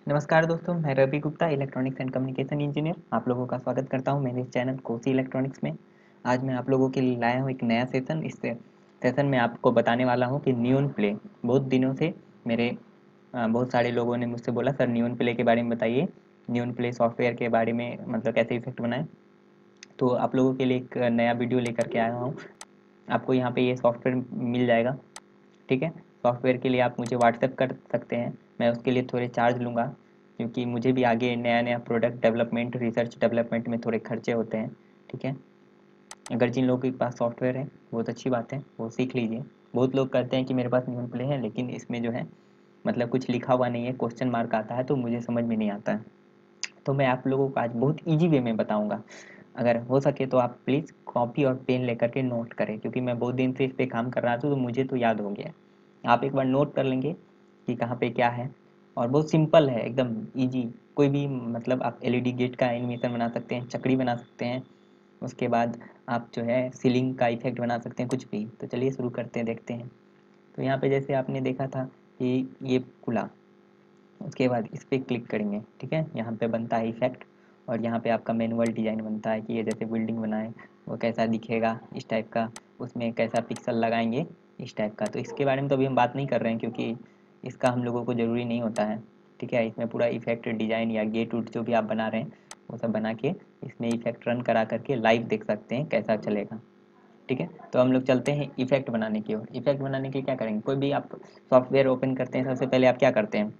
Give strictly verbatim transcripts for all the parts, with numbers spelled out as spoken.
नमस्कार दोस्तों, मैं Ravi Gupta, electronics and communication engineer आप लोगों का स्वागत करता हूं मेरे चैनल कोसी इलेक्ट्रॉनिक्स में। आज मैं आप लोगों के लिए लाया हूं एक नया सेशन। इस सेशन में आपको बताने वाला हूं कि न्यून प्ले। बहुत दिनों से मेरे अ, बहुत सारे लोगों ने मुझसे बोला, सर न्यून प्ले के बारे में बताइए, न्यून प्ले सॉफ्टवेयर के बारे में, मतलब कैसे इफेक्ट बनाएं। तो आप लोगों के लिए एक नया वीडियो लेकर के आया हूँ। आपको यहाँ पे ये सॉफ्टवेयर मिल जाएगा, ठीक है। सॉफ्टवेयर के लिए आप मुझे व्हाट्सएप कर सकते हैं, मैं उसके लिए थोड़े चार्ज लूँगा, क्योंकि मुझे भी आगे नया नया प्रोडक्ट डेवलपमेंट, रिसर्च डेवलपमेंट में थोड़े खर्चे होते हैं, ठीक है। अगर जिन लोगों के पास सॉफ्टवेयर है बहुत अच्छी बात है, वो सीख लीजिए। बहुत लोग कहते हैं कि मेरे पास न्यून प्ले है, लेकिन इसमें जो है मतलब कुछ लिखा हुआ नहीं है, क्वेश्चन मार्क आता है, तो मुझे समझ में नहीं आता है। तो मैं आप लोगों को आज बहुत ईजी वे में बताऊंगा। अगर हो सके तो आप प्लीज़ कॉपी और पेन लेकर के नोट करें, क्योंकि मैं बहुत दिन से इस पे काम कर रहा था, तो मुझे तो याद हो गया। आप एक बार नोट कर लेंगे कि कहाँ पे क्या है। और बहुत सिंपल है, एकदम इजी। कोई भी मतलब आप एलईडी गेट का एनिमेशन बना सकते हैं, चकड़ी बना सकते हैं। उसके बाद आप जो है सीलिंग का इफेक्ट बना सकते हैं, कुछ भी। तो चलिए शुरू करते हैं, देखते हैं। तो यहाँ पे जैसे आपने देखा था कि ये खुला, उसके बाद इस पर क्लिक करेंगे, ठीक है। यहाँ पे बनता है इफेक्ट, और यहाँ पे आपका मैनुअल डिज़ाइन बनता है कि ये जैसे बिल्डिंग बनाए वो कैसा दिखेगा, इस टाइप का। उसमें कैसा पिक्सल लगाएंगे, इस टाइप का। तो इसके बारे में तो अभी हम बात नहीं कर रहे हैं, क्योंकि इसका हम लोगों को ज़रूरी नहीं होता है, ठीक है। इसमें पूरा इफेक्ट डिज़ाइन या गेट उट जो भी आप बना रहे हैं वो सब बना के इसमें इफेक्ट रन करा करके लाइव देख सकते हैं कैसा चलेगा, ठीक है। तो हम लोग चलते हैं इफेक्ट बनाने की ओर। इफेक्ट बनाने के लिए क्या करेंगे, कोई भी आप सॉफ्टवेयर ओपन करते हैं, सबसे पहले आप क्या करते हैं,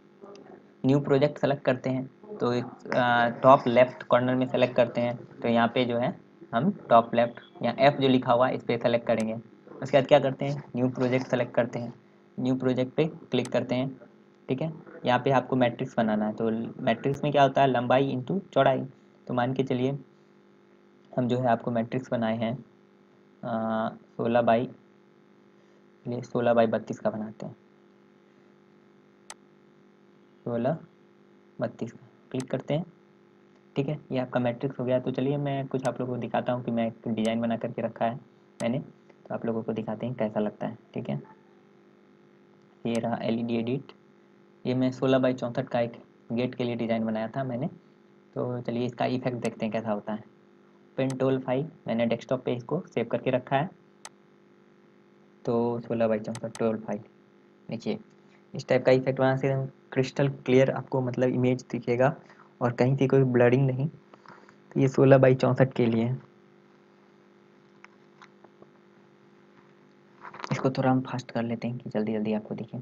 न्यू प्रोजेक्ट सेलेक्ट करते हैं। तो टॉप लेफ्ट कॉर्नर में सेलेक्ट करते हैं, तो यहाँ पे जो है हम टॉप लेफ्ट या एफ जो लिखा हुआ है इस पर सेलेक्ट करेंगे। उसके बाद क्या करते हैं, न्यू प्रोजेक्ट सेलेक्ट करते हैं, न्यू प्रोजेक्ट पे क्लिक करते हैं, ठीक है। यहाँ पे आपको मैट्रिक्स बनाना है। तो मैट्रिक्स में क्या होता है, लंबाई इंटू चौड़ाई। तो मान के चलिए हम जो है आपको मैट्रिक्स बनाए हैं सोलह बाई चलिए सोलह बाई बत्तीस का बनाते हैं, सोलह बत्तीस का क्लिक करते हैं, ठीक है। ये आपका मैट्रिक्स हो गया। तो चलिए मैं कुछ आप लोगों को दिखाता हूँ कि मैं एक डिज़ाइन बना करके रखा है मैंने, तो आप लोगों को दिखाते हैं कैसा लगता है, ठीक है। ये रहा एलईडी एडिट। ये मैं सोलह बाई चौंसठ का एक गेट के लिए डिज़ाइन बनाया था मैंने। तो चलिए इसका इफेक्ट देखते हैं कैसा होता है। पेन टूल फाइव मैंने डेस्कटॉप पे इसको सेव करके रखा है। तो सोलह बाई चौंसठ टूल फाइव, देखिए इस टाइप का इफेक्ट बनाने से क्रिस्टल क्लियर आपको मतलब इमेज दिखेगा, और कहीं से कोई ब्लरिंग नहीं। तो ये सोलह बाई चौंसठ के लिए है। इसको थोड़ा हम फास्ट कर लेते हैं कि जल्दी जल्दी आपको दिखे।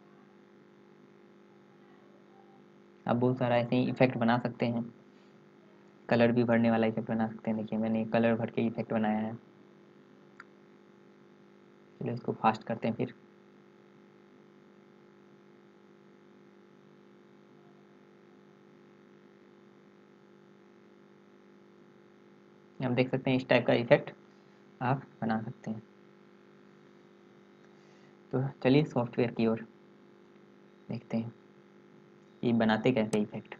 आप बहुत सारा ऐसे ही इफेक्ट बना सकते हैं, कलर भी भरने वाला इफेक्ट बना सकते हैं। देखिए मैंने कलर भर के इफेक्ट बनाया है। चलिए इसको फास्ट करते हैं फिर। आप देख सकते हैं इस टाइप का इफेक्ट आप बना सकते हैं। तो चलिए सॉफ्टवेयर की ओर देखते हैं कि बनाते कैसे इफेक्ट।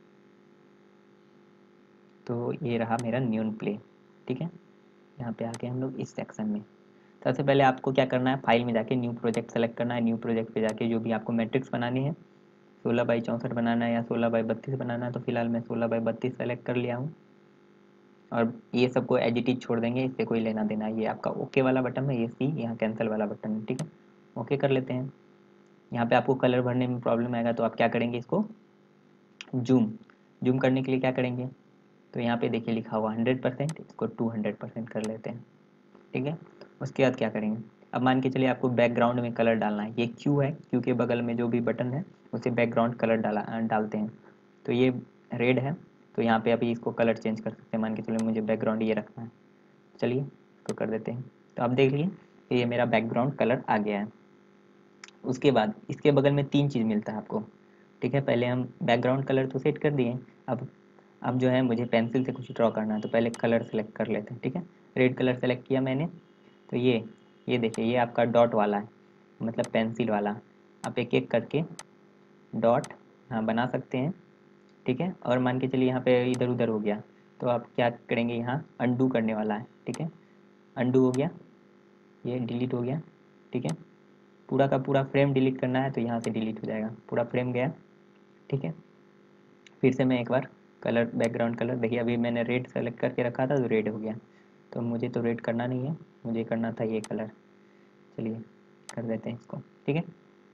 तो ये रहा मेरा न्यून प्ले, ठीक है। यहाँ पे आके हम लोग इस सेक्शन में सबसे पहले आपको क्या करना है, फाइल में जाके न्यू प्रोजेक्ट सेलेक्ट करना है। न्यू प्रोजेक्ट पे जाके जो भी आपको मैट्रिक्स बनानी है, सोलह बाई चौंसठ बनाना है या सोलह बाई बत्तीस बनाना है, तो फिलहाल मैं सोलह बाई बत्तीस सेलेक्ट कर लिया हूँ। और ये सबको एज इट इज छोड़ देंगे, इससे कोई लेना देना। ये आपका ओके वाला बटन है, ये सी यहाँ कैंसिल वाला बटन है, ठीक है। ओके कर लेते हैं। यहाँ पे आपको कलर भरने में प्रॉब्लम आएगा, तो आप क्या करेंगे, इसको जूम जूम करने के लिए क्या करेंगे, तो यहाँ पे देखिए लिखा हुआ हंड्रेड परसेंट, इसको टू हंड्रेड परसेंट कर लेते हैं, ठीक है। उसके बाद क्या करेंगे, अब मान के चलिए आपको बैकग्राउंड में कलर डालना है। ये क्यू है, क्यू के बगल में जो भी बटन है उसे बैकग्राउंड कलर डाला डालते हैं। तो ये रेड है, तो यहाँ पे अभी इसको कलर चेंज कर सकते हैं। मान के चलिए मुझे बैकग्राउंड ये रखना है, चलिए इसको कर देते हैं। तो आप देख लीजिए कि ये मेरा बैकग्राउंड कलर आ गया है। उसके बाद इसके बगल में तीन चीज़ मिलता है आपको, ठीक है। पहले हम बैकग्राउंड कलर तो सेट कर दिए। अब अब जो है मुझे पेंसिल से कुछ ड्रॉ करना है, तो पहले कलर सेलेक्ट कर लेते हैं, ठीक है। रेड कलर सेलेक्ट किया मैंने। तो ये ये देखिए ये आपका डॉट वाला है, मतलब पेंसिल वाला। आप एक एक करके डॉट हाँ बना सकते हैं, ठीक है। और मान के चलिए यहाँ पे इधर उधर हो गया, तो आप क्या करेंगे, यहाँ अंडू करने वाला है, ठीक है। अंडू हो गया, ये डिलीट हो गया, ठीक है। पूरा का पूरा फ्रेम डिलीट करना है, तो यहाँ से डिलीट हो जाएगा, पूरा फ्रेम गया, ठीक है। फिर से मैं एक बार कलर, बैकग्राउंड कलर, देखिए अभी मैंने रेड सेलेक्ट करके रखा था तो रेड हो गया, तो मुझे तो रेड करना नहीं है, मुझे करना था ये कलर। चलिए कर देते हैं इसको, ठीक है।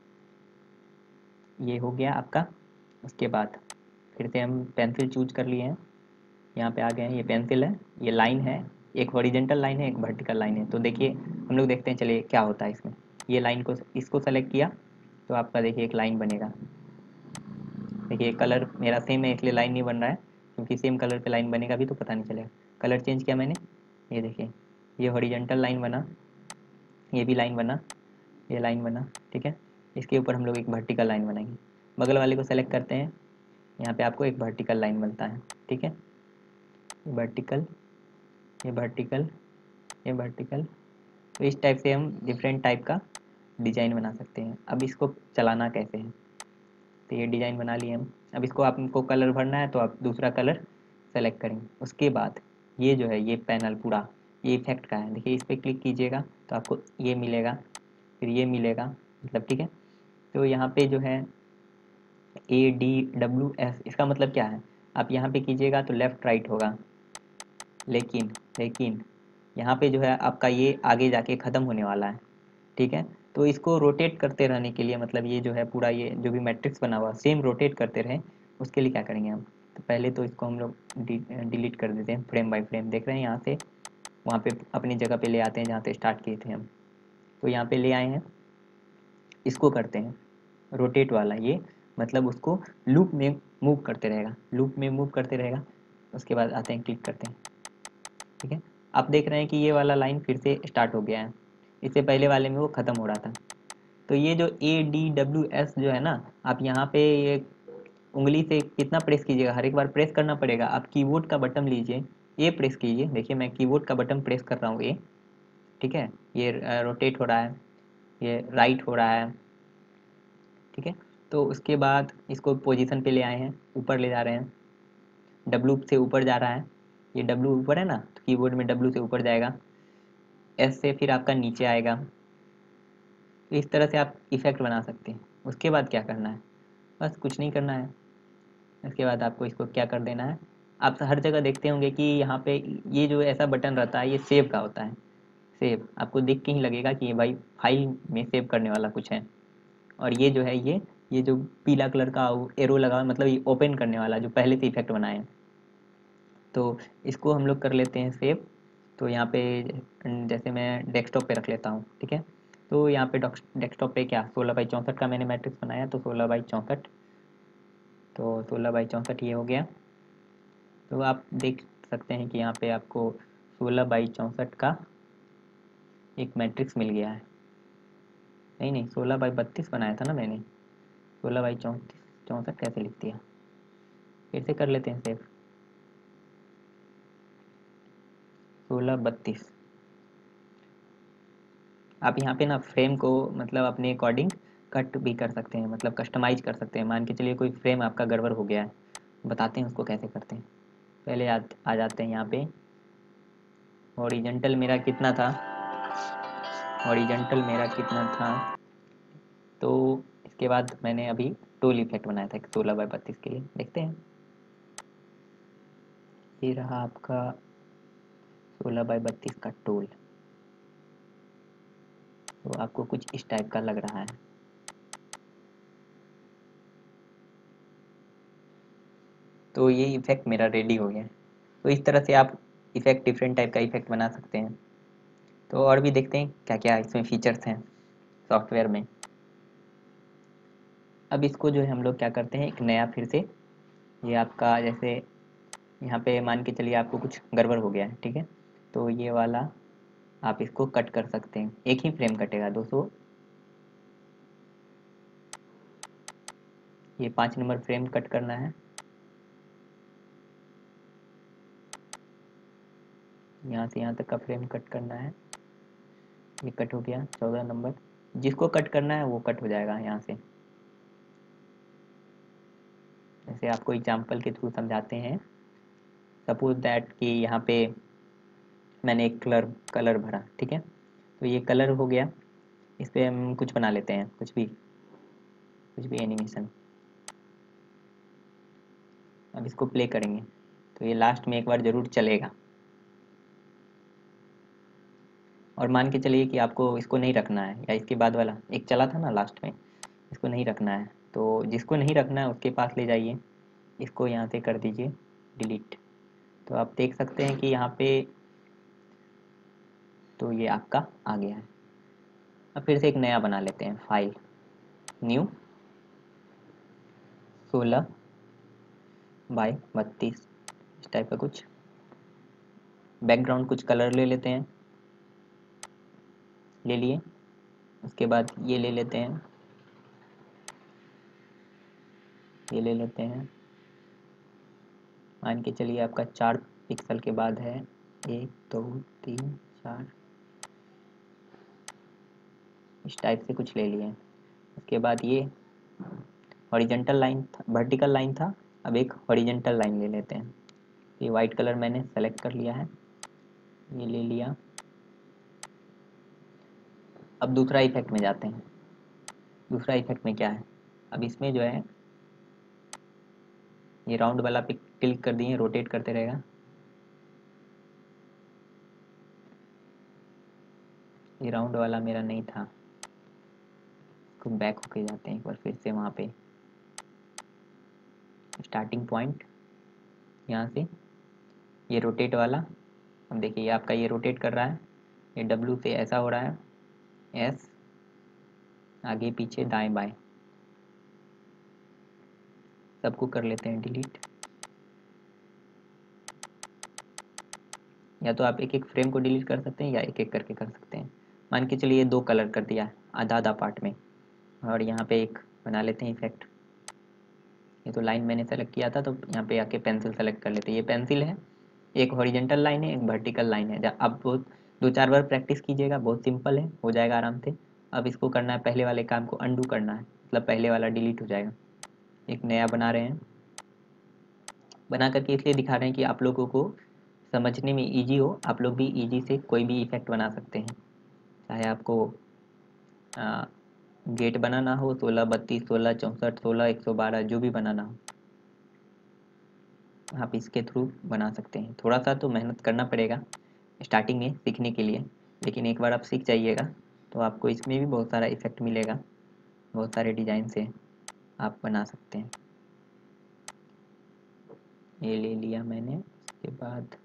ये हो गया आपका। उसके बाद फिर से हम पेंसिल चूज कर लिए हैं, यहाँ पे आ गए हैं, ये पेंसिल है, ये लाइन है, एक हॉरिजेंटल लाइन है, एक वर्टिकल लाइन है। तो देखिए हम लोग देखते हैं, चलिए क्या होता है इसमें। ये लाइन को, इसको सेलेक्ट किया तो आपका देखिए एक लाइन बनेगा। देखिए कलर मेरा सेम है इसलिए लाइन नहीं बन रहा है, क्योंकि सेम कलर पे लाइन बनेगा भी तो पता नहीं चलेगा। कलर चेंज किया मैंने, ये देखिए ये हॉरिजेंटल लाइन बना, ये भी लाइन बना, ये लाइन बना, ठीक है। इसके ऊपर हम लोग एक वर्टिकल लाइन बनाएंगे। बगल वाले को सेलेक्ट करते हैं, यहाँ पे आपको एक वर्टिकल लाइन बनता है, ठीक है। ये वर्टिकल, ये वर्टिकल, ये वर्टिकल। तो इस टाइप से हम डिफरेंट टाइप का डिज़ाइन बना सकते हैं। अब इसको चलाना कैसे है, तो ये डिज़ाइन बना लिए हम। अब इसको आपको कलर भरना है तो आप दूसरा कलर सेलेक्ट करेंगे। उसके बाद ये जो है ये पैनल पूरा ये इफेक्ट का है, देखिए इस पर क्लिक कीजिएगा तो आपको ये मिलेगा, फिर ये मिलेगा, मतलब ठीक है। तो यहाँ पे जो है ए डी डब्ल्यू एस, इसका मतलब क्या है, आप यहाँ पे कीजिएगा तो लेफ़्ट राइट होगा, लेकिन लेकिन यहाँ पे जो है आपका ये आगे जाके ख़त्म होने वाला है, ठीक है। तो इसको रोटेट करते रहने के लिए, मतलब ये जो है पूरा ये जो भी मैट्रिक्स बना हुआ सेम रोटेट करते रहें, उसके लिए क्या करेंगे हम, तो पहले तो इसको हम लोग डिलीट कर देते हैं फ्रेम बाय फ्रेम। देख रहे हैं यहाँ से वहाँ पे अपनी जगह पे ले आते हैं जहाँ से स्टार्ट किए थे हम, तो यहाँ पे ले आए हैं। इसको करते हैं रोटेट वाला, ये मतलब उसको लूप में मूव करते रहेगा, लूप में मूव करते रहेगा। उसके बाद आते हैं, क्लिक करते हैं, ठीक है। आप देख रहे हैं कि ये वाला लाइन फिर से स्टार्ट हो गया है, इससे पहले वाले में वो ख़त्म हो रहा था। तो ये जो ए डी डब्ल्यू एस जो है ना, आप यहाँ पे ये उंगली से कितना प्रेस कीजिएगा, हर एक बार प्रेस करना पड़ेगा। आप कीबोर्ड का बटन लीजिए, ए प्रेस कीजिए, देखिए मैं कीबोर्ड का बटन प्रेस कर रहा हूँ ए, ठीक है। ये रोटेट हो रहा है, ये राइट हो रहा है, ठीक है। तो उसके बाद इसको पोजीशन पे ले आए हैं, ऊपर ले जा रहे हैं, डब्लू से ऊपर जा रहा है, ये डब्लू ऊपर है ना, तो कीबोर्ड में डब्लू से ऊपर जाएगा, एस से फिर आपका नीचे आएगा। तो इस तरह से आप इफेक्ट बना सकते हैं। उसके बाद क्या करना है, बस कुछ नहीं करना है। इसके बाद आपको इसको क्या कर देना है, आप हर जगह देखते होंगे कि यहाँ पे ये जो ऐसा बटन रहता है ये सेव का होता है। सेव आपको देख के ही लगेगा कि ये भाई फाइल में सेव करने वाला कुछ है। और ये जो है ये ये जो पीला कलर का एरो लगा हुआ है, मतलब ये ओपन करने वाला जो पहले से इफेक्ट बनाए हैं। तो इसको हम लोग कर लेते हैं सेव। तो यहाँ पे जैसे मैं डेस्कटॉप पे रख लेता हूँ, ठीक है। तो यहाँ पे डेस्कटॉप पे क्या सोलह बाई चौंसठ का मैंने मैट्रिक्स बनाया, तो सोलह बाई चौंसठ, तो सोलह बाई चौंसठ ये हो गया। तो आप देख सकते हैं कि यहाँ पे आपको सोलह बाई चौंसठ का एक मैट्रिक्स मिल गया है। नहीं नहीं सोलह बाई बत्तीस बनाया था ना मैंने, सोलह बाई चौंतीस चौंसठ कैसे लिख दिया, फिर से कर लेते हैं सेव। सोलह बत्तीस, आप यहाँ पे ना फ्रेम को मतलब अपने अकॉर्डिंग कट भी कर सकते हैं, मतलब कस्टमाइज कर सकते हैं। मान के चलिए कोई फ्रेम आपका गड़बड़ हो गया है, बताते हैं उसको कैसे करते हैं। पहले आ, आ जाते हैं यहाँ पे, हॉरिजेंटल मेरा कितना था, हॉरिजेंटल मेरा कितना था, तो इसके बाद मैंने अभी टोल इफेक्ट बनाया था सोलह बाई बत्तीस के लिए, देखते हैं। ये रहा आपका सोलह बाई बत्तीस का टोल, तो आपको कुछ इस टाइप का लग रहा है। तो ये इफेक्ट मेरा रेडी हो गया। तो इस तरह से आप इफेक्ट डिफरेंट टाइप का इफेक्ट बना सकते हैं। तो और भी देखते हैं क्या क्या इसमें फीचर्स हैं सॉफ्टवेयर में। अब इसको जो है हम लोग क्या करते हैं, एक नया फिर से, ये आपका जैसे यहाँ पे मान के चलिए आपको कुछ गड़बड़ हो गया है, ठीक है। तो ये वाला आप इसको कट कर सकते हैं, एक ही फ्रेम कटेगा दोस्तों। ये पाँच नंबर फ्रेम कट करना है, यहाँ से यहाँ तक का फ्रेम कट करना है। ये कट हो गया चौदह नंबर, जिसको कट करना है वो कट हो जाएगा यहाँ से। जैसे आपको एग्जांपल के थ्रू समझाते हैं। सपोज दैट कि यहाँ पे मैंने एक कलर कलर भरा, ठीक है। तो ये कलर हो गया, इस पर हम कुछ बना लेते हैं, कुछ भी कुछ भी एनिमेशन। अब इसको प्ले करेंगे तो ये लास्ट में एक बार ज़रूर चलेगा। और मान के चलिए कि आपको इसको नहीं रखना है, या इसके बाद वाला एक चला था ना लास्ट में, इसको नहीं रखना है, तो जिसको नहीं रखना है उसके पास ले जाइए, इसको यहाँ से कर दीजिए डिलीट। तो आप देख सकते हैं कि यहाँ पे तो ये आपका आ गया है। अब फिर से एक नया बना लेते हैं, फाइल न्यू सोलह बाई बत्तीस, इस टाइप का कुछ बैकग्राउंड कुछ कलर ले लेते हैं, ले लिए। उसके बाद ये ले लेते हैं, ये ले लेते हैं, मान के चलिए आपका चार पिक्सल के बाद है, एक दो तीन चार, इस टाइप से कुछ ले लिए। उसके बाद ये हॉरिजेंटल लाइन था, वर्टिकल लाइन था, अब एक हॉरिजेंटल लाइन ले लेते हैं। ये वाइट कलर मैंने सेलेक्ट कर लिया है, ये ले लिया। अब दूसरा इफेक्ट में जाते हैं। दूसरा इफेक्ट में क्या है, अब इसमें जो है ये राउंड वाला पे क्लिक कर दिए, रोटेट करते रहेगा। ये राउंड वाला मेरा नहीं था, इसको बैक होके जाते हैं एक बार फिर से वहाँ पे स्टार्टिंग पॉइंट, यहाँ से ये रोटेट वाला। अब देखिए ये आपका ये रोटेट कर रहा है, ये डब्लू से ऐसा हो रहा है, एस आगे पीछे दाएं बाएं सबको कर लेते हैं डिलीट। या तो आप एक एक फ्रेम को डिलीट कर सकते हैं या एक एक करके कर सकते हैं। मान के चलिए दो कलर कर दिया आधा आधा पार्ट में, और यहाँ पे एक बना लेते हैं इफेक्ट। ये तो लाइन मैंने सेलेक्ट किया था, तो यहाँ पे आके पेंसिल सेलेक्ट कर लेते हैं। ये पेंसिल है, एक हॉरिजेंटल लाइन है, एक वर्टिकल लाइन है। आप बहुत दो चार बार प्रैक्टिस कीजिएगा, बहुत सिंपल है, हो जाएगा आराम से। अब इसको करना है, पहले वाले काम को अंडू करना है, मतलब पहले वाला डिलीट हो जाएगा। एक नया बना रहे हैं, बना करके इसलिए दिखा रहे हैं कि आप लोगों को समझने में ईजी हो, आप लोग भी ईजी से कोई भी इफेक्ट बना सकते हैं। चाहे आपको आ, गेट बनाना हो, सोलह बत्तीस सोलह चौंसठ सोलह एक सौ बारह जो भी बनाना हो आप इसके थ्रू बना सकते हैं। थोड़ा सा तो मेहनत करना पड़ेगा स्टार्टिंग में सीखने के लिए, लेकिन एक बार आप सीख जाइएगा तो आपको इसमें भी बहुत सारा इफेक्ट मिलेगा, बहुत सारे डिज़ाइन से आप बना सकते हैं। ये ले लिया मैंने। उसके बाद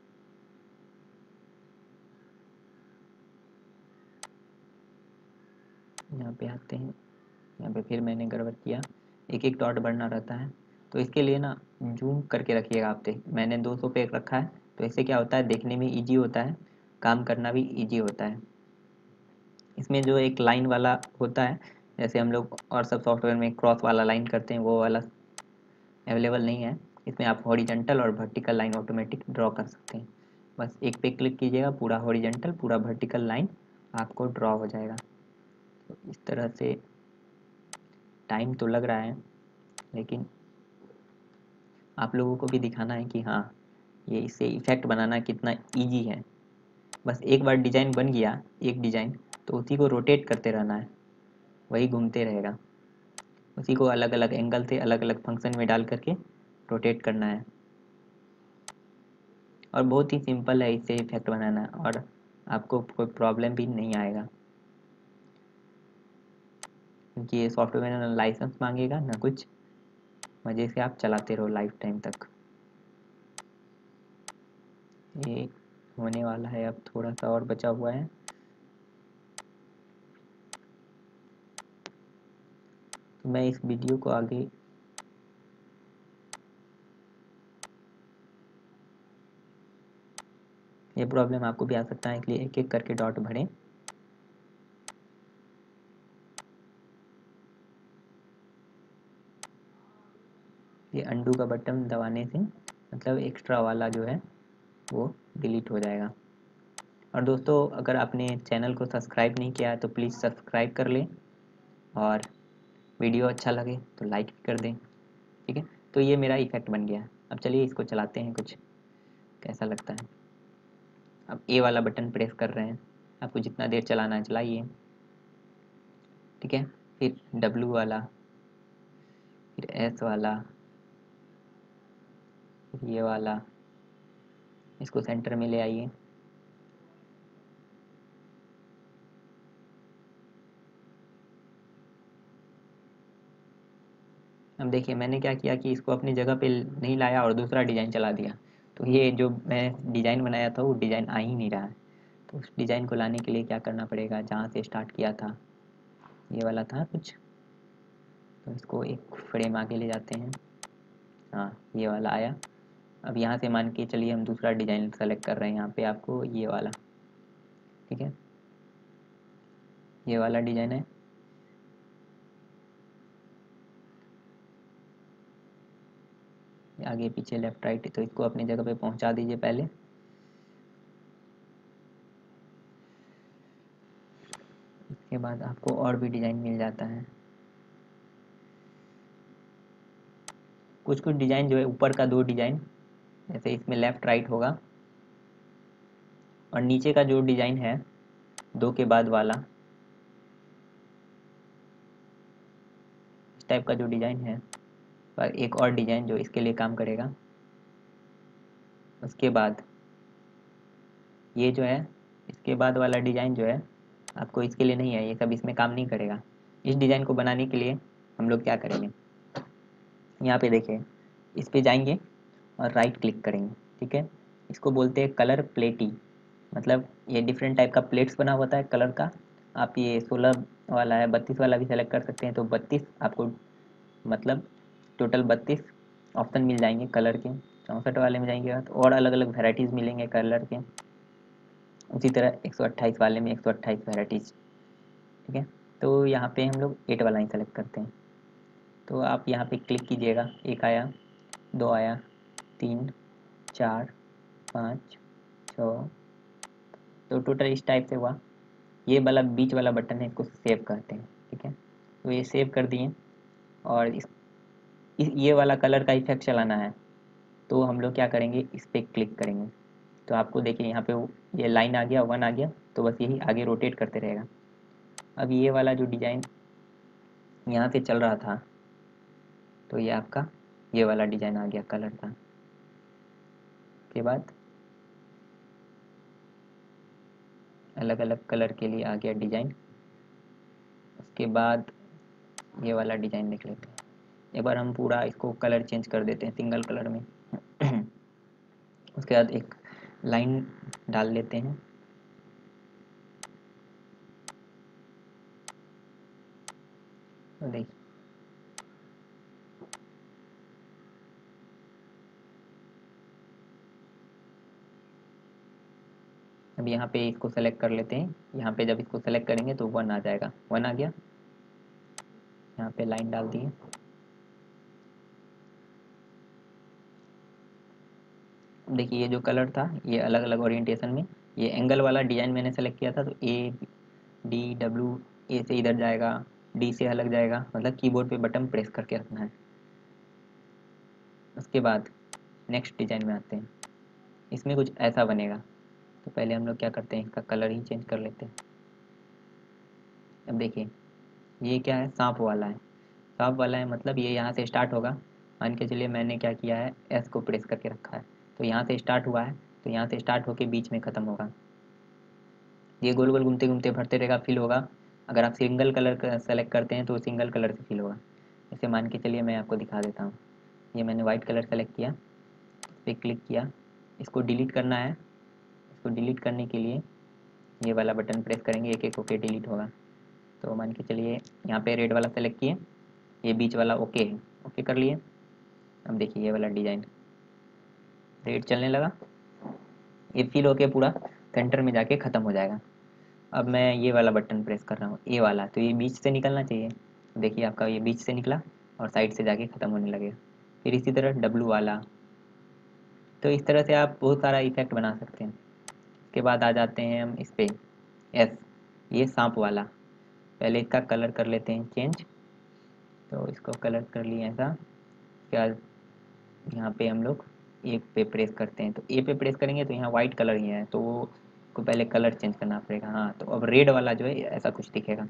यहाँ पे आते हैं, यहाँ पे फिर मैंने गड़बड़ किया, एक एक डॉट बढ़ना रहता है, तो इसके लिए ना जूम करके रखिएगा। आप देख मैंने दो सौ पे रखा है, तो इससे क्या होता है, देखने में इजी होता है, काम करना भी इजी होता है। इसमें जो एक लाइन वाला होता है, जैसे हम लोग और सब सॉफ्टवेयर में क्रॉस वाला लाइन करते हैं, वो वाला अवेलेबल नहीं है। इसमें आप हॉरिजेंटल और वर्टिकल लाइन ऑटोमेटिक ड्रॉ कर सकते हैं। बस एक पे क्लिक कीजिएगा, पूरा हॉरिजेंटल पूरा वर्टिकल लाइन आपको ड्रॉ हो जाएगा। तो इस तरह से टाइम तो लग रहा है, लेकिन आप लोगों को भी दिखाना है कि हाँ ये इससे इफेक्ट बनाना कितना इजी है। बस एक बार डिज़ाइन बन गया, एक डिज़ाइन, तो उसी को रोटेट करते रहना है, वही घूमते रहेगा। उसी को अलग अलग एंगल से अलग अलग फंक्शन में डाल करके रोटेट करना है। और बहुत ही सिंपल है इससे इफेक्ट बनाना, और आपको कोई प्रॉब्लम भी नहीं आएगा, क्योंकि ये सॉफ्टवेयर ना लाइसेंस मांगेगा ना कुछ, मज़े से आप चलाते रहो लाइफ टाइम तक। ये होने वाला है, अब थोड़ा सा और बचा हुआ है। तो मैं इस वीडियो को आगे ये प्रॉब्लम आपको भी आ सकता है, इसलिए एक एक करके डॉट भरें। ये अंडू का बटन दबाने से मतलब एक्स्ट्रा वाला जो है वो डिलीट हो जाएगा। और दोस्तों अगर आपने चैनल को सब्सक्राइब नहीं किया है तो प्लीज़ सब्सक्राइब कर लें, और वीडियो अच्छा लगे तो लाइक भी कर दें। ठीक है, तो ये मेरा इफेक्ट बन गया। अब चलिए इसको चलाते हैं, कुछ कैसा लगता है। अब ए वाला बटन प्रेस कर रहे हैं, आपको जितना देर चलाना है चलाइए। ठीक है, फिर डब्लू वाला, फिर एस वाला, फिर ये वाला, इसको सेंटर में ले आइए। अब देखिए मैंने क्या किया कि इसको अपनी जगह पे नहीं लाया और दूसरा डिज़ाइन चला दिया, तो ये जो मैं डिज़ाइन बनाया था वो डिज़ाइन आ ही नहीं रहा है। तो उस डिज़ाइन को लाने के लिए क्या करना पड़ेगा, जहाँ से स्टार्ट किया था ये वाला था कुछ, तो इसको एक फ्रेम आगे ले जाते हैं। हाँ, ये वाला आया। अब यहाँ से मान के चलिए हम दूसरा डिज़ाइन सेलेक्ट कर रहे हैं, यहाँ पे आपको ये वाला, ठीक है, ये वाला डिज़ाइन है। आगे पीछे लेफ्ट राइट, तो इसको अपनी जगह पे पहुंचा दीजिए पहले। इसके बाद आपको और भी डिज़ाइन मिल जाता है। कुछ कुछ डिज़ाइन जो है ऊपर का दो डिज़ाइन, जैसे इसमें लेफ्ट राइट होगा, और नीचे का जो डिज़ाइन है दो के बाद वाला, इस टाइप का जो डिज़ाइन है, और एक और डिज़ाइन जो इसके लिए काम करेगा। उसके बाद ये जो है, इसके बाद वाला डिज़ाइन जो है आपको इसके लिए नहीं है, ये सब इसमें काम नहीं करेगा। इस डिज़ाइन को बनाने के लिए हम लोग क्या करेंगे, यहाँ पे देखिए, इस पे जाएंगे और राइट क्लिक करेंगे, ठीक है। इसको बोलते हैं कलर प्लेटी, मतलब ये डिफरेंट टाइप का प्लेट्स बना होता है कलर का। आप ये सोलह वाला है, बत्तीस वाला भी सेलेक्ट कर सकते हैं, तो बत्तीस आपको मतलब टोटल बत्तीस ऑप्शन मिल जाएंगे कलर के। चौंसठ वाले में जाएंगे तो और अलग अलग वेराइटीज़ मिलेंगे कलर के। उसी तरह एक सौ अट्ठाईस वाले में एक सौ अट्ठाईस वेराइटीज़, ठीक है। तो यहाँ पे हम लोग एट वाला ही सेलेक्ट करते हैं। तो आप यहाँ पे क्लिक कीजिएगा, एक आया, दो आया, तीन, चार, पाँच, छः, तो टोटल इस टाइप से हुआ। ये वाला बीच वाला बटन है, इसको सेव करते हैं, ठीक है। तो ये सेव कर दिए, और इस, इस ये वाला कलर का इफेक्ट चलाना है, तो हम लोग क्या करेंगे, इस पर क्लिक करेंगे। तो आपको देखिए यहाँ पे ये लाइन आ गया, वन आ गया, तो बस यही आगे रोटेट करते रहेगा। अब ये वाला जो डिज़ाइन यहाँ से चल रहा था, तो ये आपका ये वाला डिज़ाइन आ गया कलर का। के बाद अलग अलग कलर के लिए आ गया डिज़ाइन। उसके बाद ये वाला डिज़ाइन देख लेते हैं। एक बार हम पूरा इसको कलर चेंज कर देते हैं सिंगल कलर में। उसके बाद एक लाइन डाल लेते हैं, तो देखिए अब यहाँ पे इसको सेलेक्ट कर लेते हैं। यहाँ पे जब इसको सेलेक्ट करेंगे तो वन आ जाएगा, वन आ गया। यहाँ पे लाइन डाल दिए। देखिए ये जो कलर था ये अलग अलग ओरिएंटेशन में, ये एंगल वाला डिज़ाइन मैंने सेलेक्ट किया था, तो ए डी डब्ल्यू, ए से इधर जाएगा, डी से अलग जाएगा, मतलब कीबोर्ड पे बटन प्रेस करके रखना है। उसके बाद नेक्स्ट डिज़ाइन में आते हैं, इसमें कुछ ऐसा बनेगा। तो पहले हम लोग क्या करते हैं, इसका कलर ही चेंज कर लेते हैं। अब देखिए ये क्या है, सांप वाला है। सांप वाला है मतलब ये यहाँ से स्टार्ट होगा। मान के चलिए मैंने क्या किया है, एस को प्रेस करके रखा है, तो यहाँ से स्टार्ट हुआ है, तो यहाँ से स्टार्ट होके बीच में ख़त्म होगा। ये गोल गोल घूमते घूमते भरते रहेगा, फिल होगा। अगर आप सिंगल कलर सेलेक्ट करते हैं तो सिंगल कलर से फिल होगा। जैसे मान के चलिए मैं आपको दिखा देता हूँ। ये मैंने वाइट कलर सेलेक्ट किया, इस पर क्लिक किया, इसको डिलीट करना है। इसको डिलीट करने के लिए ये वाला बटन प्रेस करेंगे, एक एक होके डिलीट होगा। तो मान के चलिए यहाँ पे रेड वाला सेलेक्ट किए, ये बीच वाला ओके है, ओके कर लिए। अब देखिए ये वाला डिज़ाइन रेड चलने लगा, ये फिल होके पूरा सेंटर में जाके ख़त्म हो जाएगा। अब मैं ये वाला बटन प्रेस कर रहा हूँ, ए वाला, तो ये बीच से निकलना चाहिए। देखिए आपका ये बीच से निकला और साइड से जाके ख़त्म होने लगेगा। फिर इसी तरह डब्लू वाला। तो इस तरह से आप बहुत सारा इफेक्ट बना सकते हैं। इसके बाद आ जाते हैं हम इस पर, एस, ये सांप वाला। पहले इसका कलर कर लेते हैं चेंज, तो इसको कलर कर लिए ऐसा। उसके बाद यहाँ पे हम लोग ए पे प्रेस करते हैं, तो ए पे प्रेस करेंगे तो यहाँ वाइट कलर ही है, तो वो को पहले कलर चेंज करना पड़ेगा। हाँ, तो अब रेड वाला जो है ऐसा कुछ दिखेगा।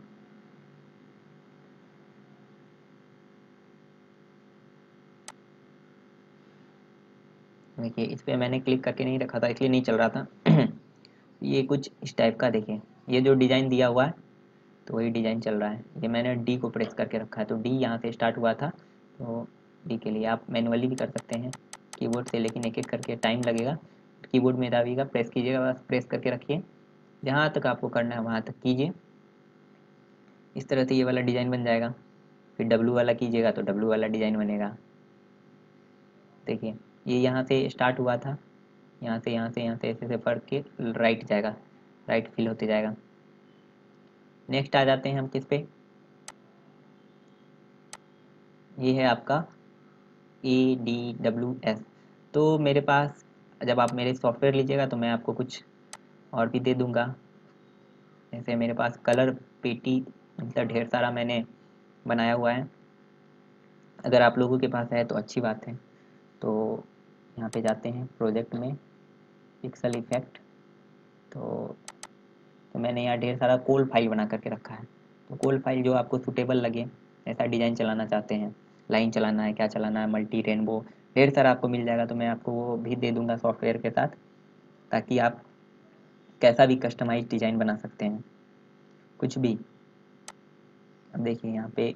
देखिए इस पर मैंने क्लिक करके नहीं रखा था इसलिए नहीं चल रहा था। ये कुछ इस टाइप का देखिए, ये जो डिज़ाइन दिया हुआ है तो वही डिज़ाइन चल रहा है। ये मैंने डी को प्रेस करके रखा है, तो डी यहाँ से स्टार्ट हुआ था, तो डी के लिए आप मैनुअली भी कर सकते हैं कीबोर्ड से, लेकिन एक एक करके टाइम लगेगा। कीबोर्ड में दाबिएगा, प्रेस कीजिएगा, बस प्रेस करके रखिए, जहाँ तक आपको करना है वहाँ तक कीजिए। इस तरह से ये वाला डिज़ाइन बन जाएगा। फिर डब्लू वाला कीजिएगा तो डब्लू वाला डिज़ाइन बनेगा। देखिए ये यहाँ से स्टार्ट हुआ था, यहाँ से यहाँ से यहाँ से ऐसे ऐसे पढ़ के राइट जाएगा, राइट फिल होते जाएगा। नेक्स्ट आ जाते हैं हम किस पे, ये है आपका ए डी डब्ल्यू एस। तो मेरे पास, जब आप मेरे सॉफ्टवेयर लीजिएगा तो मैं आपको कुछ और भी दे दूंगा। जैसे मेरे पास कलर पेटी मतलब ढेर सारा मैंने बनाया हुआ है, अगर आप लोगों के पास है तो अच्छी बात है। तो यहाँ पे जाते हैं प्रोजेक्ट में, पिक्सल इफेक्ट, तो, तो मैंने यहाँ ढेर सारा कोल फाइल बना करके रखा है। तो कोल फाइल जो आपको सूटेबल लगे, ऐसा डिज़ाइन चलाना चाहते हैं, लाइन चलाना है, क्या चलाना है, मल्टी रेनबो, ढेर सारा आपको मिल जाएगा। तो मैं आपको वो भी दे दूँगा सॉफ्टवेयर के साथ, ताकि आप कैसा भी कस्टमाइज डिज़ाइन बना सकते हैं, कुछ भी। अब देखिए यहाँ पे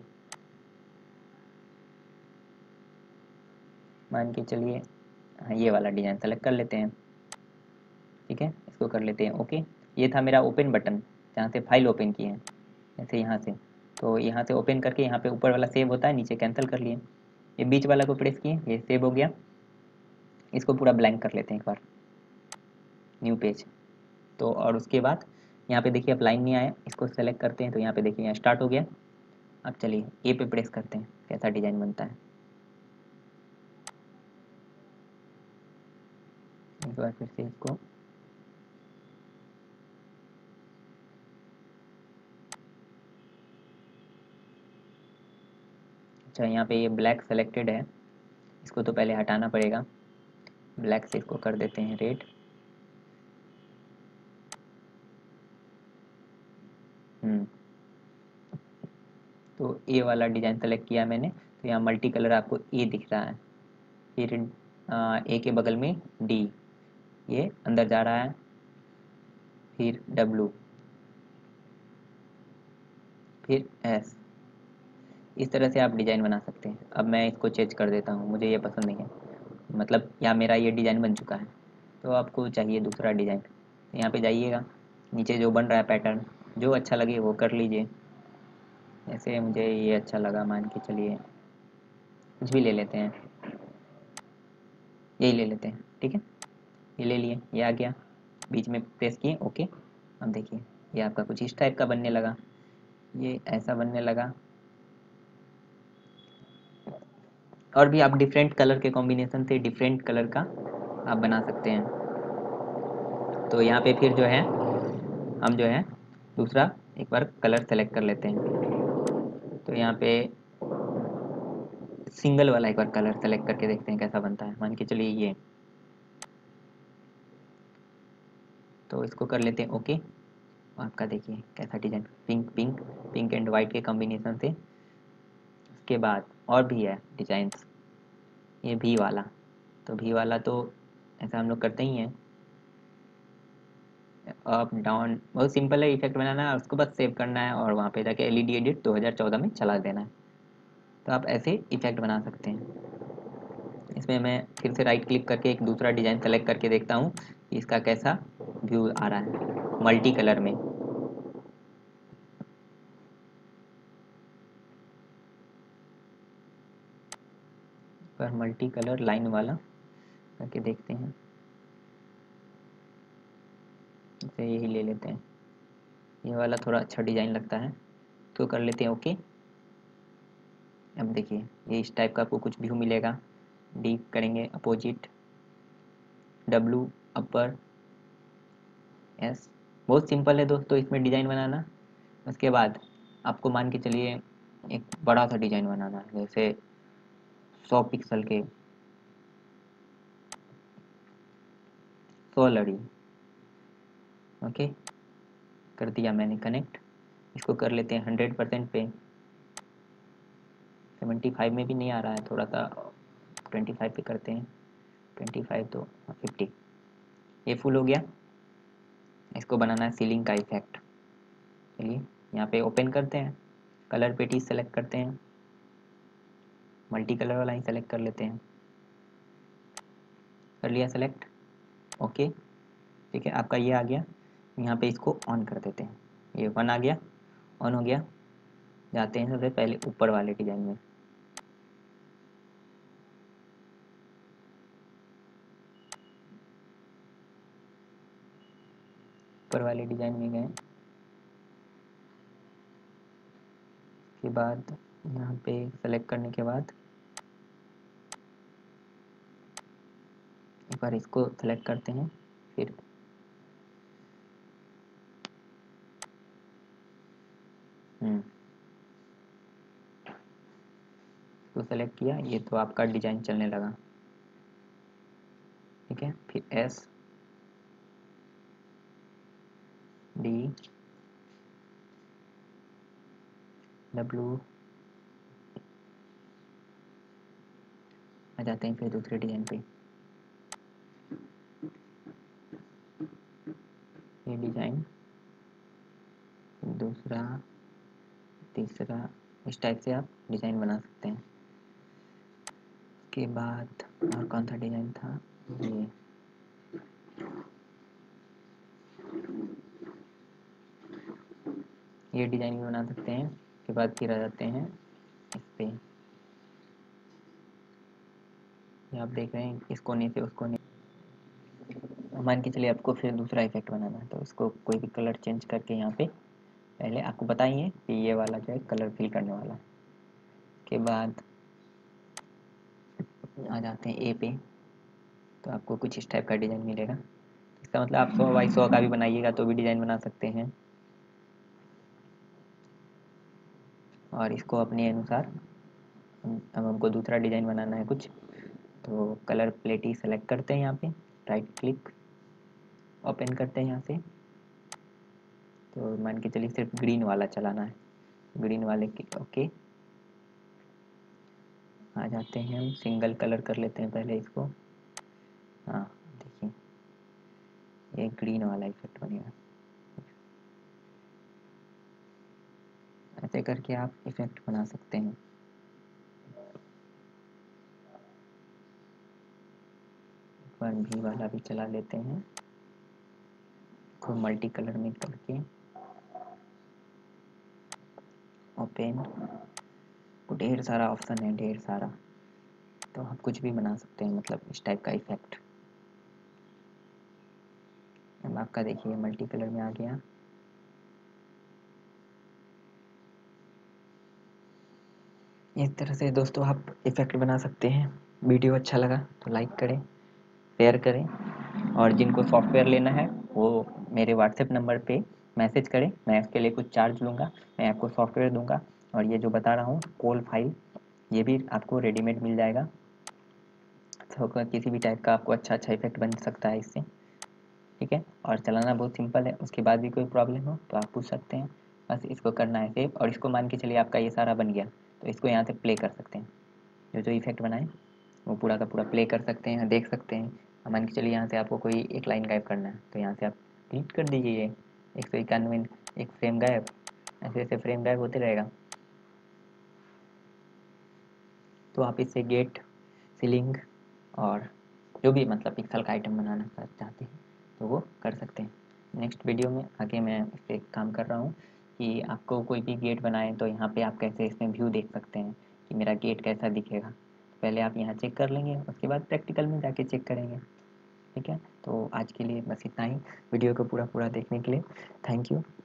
मान के चलिए, हाँ ये वाला डिज़ाइन सेलेक्ट कर लेते हैं, ठीक है, इसको कर लेते हैं ओके। ये था मेरा ओपन बटन, जहाँ से फाइल ओपन किए हैं, जैसे यहाँ से, तो यहाँ से ओपन करके यहाँ पे ऊपर वाला सेव होता है, नीचे कैंसिल कर लिए, ये बीच वाला को प्रेस किए, ये सेव हो गया। इसको पूरा ब्लैंक कर लेते हैं एक बार, न्यू पेज। तो और उसके बाद यहाँ पे देखिए अब लाइन नहीं आया, इसको सेलेक्ट करते हैं, तो यहाँ पे देखिए यहाँ स्टार्ट हो गया। अब चलिए ए पे प्रेस करते हैं, कैसा डिज़ाइन बनता है एक बार फिर से इसको, अच्छा यहाँ पे ये ब्लैक सेलेक्टेड है, इसको तो पहले हटाना पड़ेगा, ब्लैक से इसको कर देते हैं रेड। हम्म तो ए वाला डिज़ाइन सेलेक्ट किया मैंने, तो यहाँ मल्टी कलर आपको ए दिख रहा है, फिर ए के बगल में डी, ये अंदर जा रहा है, फिर डब्लू, फिर एस। इस तरह से आप डिज़ाइन बना सकते हैं। अब मैं इसको चेंज कर देता हूँ, मुझे ये पसंद नहीं है, मतलब यहाँ मेरा ये डिज़ाइन बन चुका है, तो आपको चाहिए दूसरा डिज़ाइन, तो यहाँ पे जाइएगा, नीचे जो बन रहा है पैटर्न, जो अच्छा लगे वो कर लीजिए। ऐसे मुझे ये अच्छा लगा, मान के चलिए कुछ भी ले लेते हैं, यही ले लेते हैं, ठीक है, ये ले लिए, ये आ गया, बीच में प्रेस किए ओके। अब देखिए ये आपका कुछ इस टाइप का बनने लगा, ये ऐसा बनने लगा। और भी आप डिफरेंट कलर के कॉम्बिनेशन से डिफरेंट कलर का आप बना सकते हैं। तो यहाँ पे फिर जो है हम जो है दूसरा एक बार कलर सेलेक्ट कर लेते हैं, तो यहाँ पे सिंगल वाला एक बार कलर सेलेक्ट करके देखते हैं कैसा बनता है। मान के चलिए ये, तो इसको कर लेते हैं ओके। आपका देखिए कैसा design, pink pink pink and white के कॉम्बिनेशन से। उसके बाद और भी है डिज़ाइंस, ये भी वाला, तो भी वाला तो ऐसा हम लोग करते ही हैं, अप डाउन, बहुत सिंपल है, इफेक्ट बनाना है, उसको बस सेव करना है और वहाँ पे जाके एल ई डी एडिट दो हज़ार चौदह में चला देना है। तो आप ऐसे इफेक्ट बना सकते हैं। इसमें मैं फिर से राइट क्लिक करके एक दूसरा डिज़ाइन सेलेक्ट करके देखता हूँ कि इसका कैसा व्यू आ रहा है मल्टी कलर में। पर मल्टी कलर लाइन वाला करके देखते हैं, इसे यही ले लेते हैं, ये वाला थोड़ा अच्छा डिज़ाइन लगता है, तो कर लेते हैं ओके। अब देखिए ये इस टाइप का आपको कुछ व्यू मिलेगा, डी करेंगे अपोजिट, डब्लू अपर, एस। बहुत सिंपल है दोस्तों इसमें डिज़ाइन बनाना। उसके बाद आपको मान के चलिए एक बड़ा सा डिज़ाइन बनाना है, जैसे सौ पिक्सल के, सौ लड़ी, ओके, कर दिया मैंने कनेक्ट। इसको कर लेते हैं हंड्रेड परसेंट पे, सेवेंटी फाइव में भी नहीं आ रहा है, थोड़ा सा ट्वेंटी फाइव पे करते हैं, ट्वेंटी फाइव तो फिफ्टी। ये फुल हो गया। इसको बनाना है सीलिंग का इफेक्ट। चलिए यहाँ पे ओपन करते हैं, कलर पेटी सेलेक्ट करते हैं, मल्टी कलर वाला ही सेलेक्ट कर लेते हैं। कर लिया सेलेक्ट, ओके। ठीक है, आपका ये आ गया। यहाँ पे इसको ऑन कर देते हैं। ये वन आ गया, ऑन हो गया। जाते हैं सबसे पहले ऊपर वाले डिजाइन में। ऊपर वाले डिजाइन में गए के बाद यहाँ पे सेलेक्ट करने के बाद एक बार इसको सेलेक्ट करते हैं, फिर हम्म इसको सेलेक्ट किया। ये तो आपका डिजाइन चलने लगा। ठीक है, फिर एस डी डब्ल्यू आ जाते हैं, फिर दूसरे डिजाइन पे। ये डिजाइन, दूसरा, तीसरा, इस टाइप से आप डिजाइन बना सकते हैं। के बाद और कौन सा डिजाइन था, ये ये डिजाइन भी बना सकते हैं। के बाद फिर आ जाते हैं इस पे। ये आप देख रहे हैं इस कोने से उस कोने। मान के चलिए आपको फिर दूसरा इफेक्ट बनाना है, तो इसको कोई भी कलर चेंज करके यहाँ पे पहले आपको बताइए कि ये वाला जो है कलर फिल करने वाला है। के बाद आ जाते हैं ए पे, तो आपको कुछ इस टाइप का डिज़ाइन मिलेगा। इसका मतलब आप सौ बाई सौ का भी बनाइएगा तो भी डिज़ाइन बना सकते हैं। और इसको अपने अनुसार, अब हमको दूसरा डिज़ाइन बनाना है कुछ, तो कलर प्लेट ही सेलेक्ट करते हैं। यहाँ पे राइट क्लिक, ओपन करते हैं यहाँ से। तो मान के चलिए सिर्फ ग्रीन वाला चलाना है, ग्रीन वाले के ओके। आ जाते हैं हम सिंगल कलर कर लेते हैं पहले इसको। हाँ देखिए, ये ग्रीन वाला इफेक्ट बनेगा। ऐसे करके आप इफेक्ट बना सकते हैं। एक बार भी वाला भी चला लेते हैं, को मल्टी कलर में करके ओपन। ढेर सारा ऑप्शन है, ढेर सारा, तो आप कुछ भी बना सकते हैं, मतलब इस टाइप का इफेक्ट। अब आपका देखिए मल्टी कलर में आ गया। इस तरह से दोस्तों आप इफेक्ट बना सकते हैं। वीडियो अच्छा लगा तो लाइक करें, शेयर करें, और जिनको सॉफ्टवेयर लेना है वो मेरे व्हाट्सएप नंबर पे मैसेज करें। मैं इसके लिए कुछ चार्ज लूँगा, मैं आपको सॉफ्टवेयर दूंगा। और ये जो बता रहा हूँ कोल फाइल, ये भी आपको रेडीमेड मिल जाएगा। तो किसी भी टाइप का आपको अच्छा अच्छा इफेक्ट बन सकता है इससे। ठीक है, और चलाना बहुत सिंपल है। उसके बाद भी कोई प्रॉब्लम हो तो आप पूछ सकते हैं। बस इसको करना है सेव, और इसको मान के चलिए आपका ये सारा बन गया, तो इसको यहाँ से प्ले कर सकते हैं। जो जो इफेक्ट बनाए वो पूरा का पूरा प्ले कर सकते हैं, देख सकते हैं। मान के चलिए यहाँ से आपको कोई एक लाइन गायब करना है, तो यहाँ से आप क्लिक कर दीजिए। ये एक सौ इक्यानवे एक फ्रेम गायब, ऐसे ऐसे फ्रेम गायब होते रहेगा। तो आप इससे गेट, सीलिंग और जो भी मतलब पिक्सल का आइटम बनाना चाहते हैं तो वो कर सकते हैं। नेक्स्ट वीडियो में आगे मैं इस पर काम कर रहा हूँ कि आपको कोई भी गेट बनाए तो यहाँ पे आप कैसे इसमें व्यू देख सकते हैं कि मेरा गेट कैसा दिखेगा। पहले आप यहाँ चेक कर लेंगे, उसके बाद प्रैक्टिकल में जाके चेक करेंगे। ठीक है, तो आज के लिए बस इतना ही। वीडियो को पूरा पूरा देखने के लिए थैंक यू।